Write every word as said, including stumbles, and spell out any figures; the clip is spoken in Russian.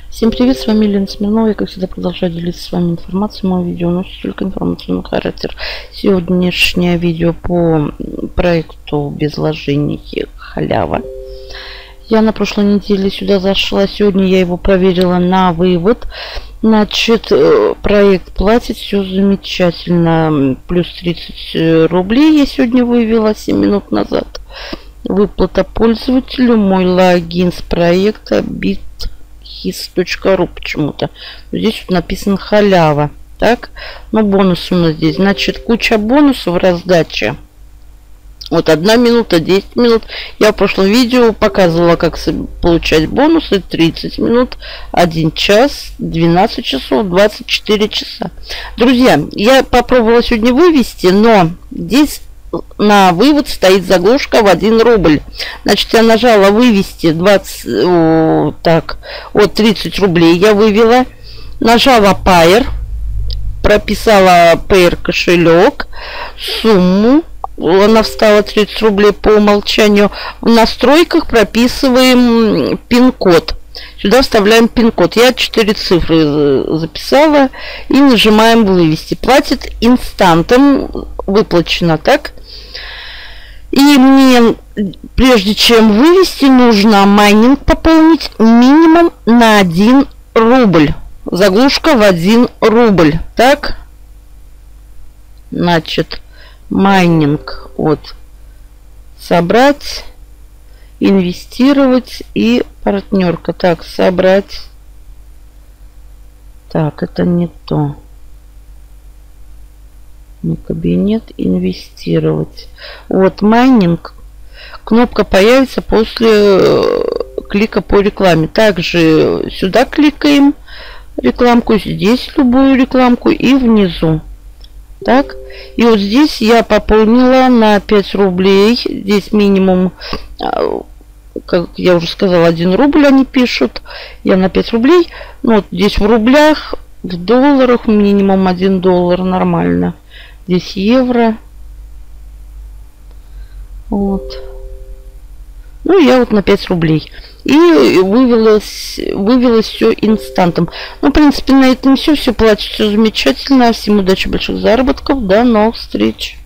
Всем привет, с вами Лена Смирнова. Я, как всегда, продолжаю делиться с вами информацией. Мое видео носит только информационный характер. Сегодняшнее видео по проекту без вложений халява. Я на прошлой неделе сюда зашла. Сегодня я его проверила на вывод. Значит, проект платит, все замечательно. Плюс тридцать рублей я сегодня вывела семь минут назад. Выплата пользователю. Мой логин с проекта бит хис точка ру почему-то. Здесь вот написано халява. Так, ну бонусы у нас здесь. Значит, куча бонусов в раздаче. Вот одна минута, десять минут. Я в прошлом видео показывала, как получать бонусы. тридцать минут, один час, двенадцать часов, двадцать четыре часа. Друзья, я попробовала сегодня вывести, но здесь на вывод стоит заглушка в один рубль. Значит, я нажала вывести двадцать, о, так, вот тридцать рублей я вывела. Нажала Payer, прописала Payer кошелек, сумму. Она встала тридцать рублей по умолчанию. В настройках прописываем пин-код. Сюда вставляем пин-код. Я четыре цифры записала и нажимаем вывести. Платит инстантом, выплачено, так? И мне, прежде чем вывести, нужно майнинг пополнить минимум на один рубль. Заглушка в один рубль. Так? Значит, майнинг. Вот. Собрать. Инвестировать и партнерка. Так, собрать. Так, это не то. Не кабинет, инвестировать. Вот майнинг. Кнопка появится после клика по рекламе. Также сюда кликаем рекламку, здесь любую рекламку и внизу. Так. И вот здесь я пополнила на пять рублей. Здесь минимум, как я уже сказала, один рубль они пишут. Я на пять рублей. Ну, вот здесь в рублях, в долларах минимум один доллар. Нормально. Здесь евро. Вот. Ну, я вот на пять рублей. И вывелось, вывелось все инстантом. Ну, в принципе, на этом все. Все платит, все замечательно. Всем удачи, больших заработков. До новых встреч.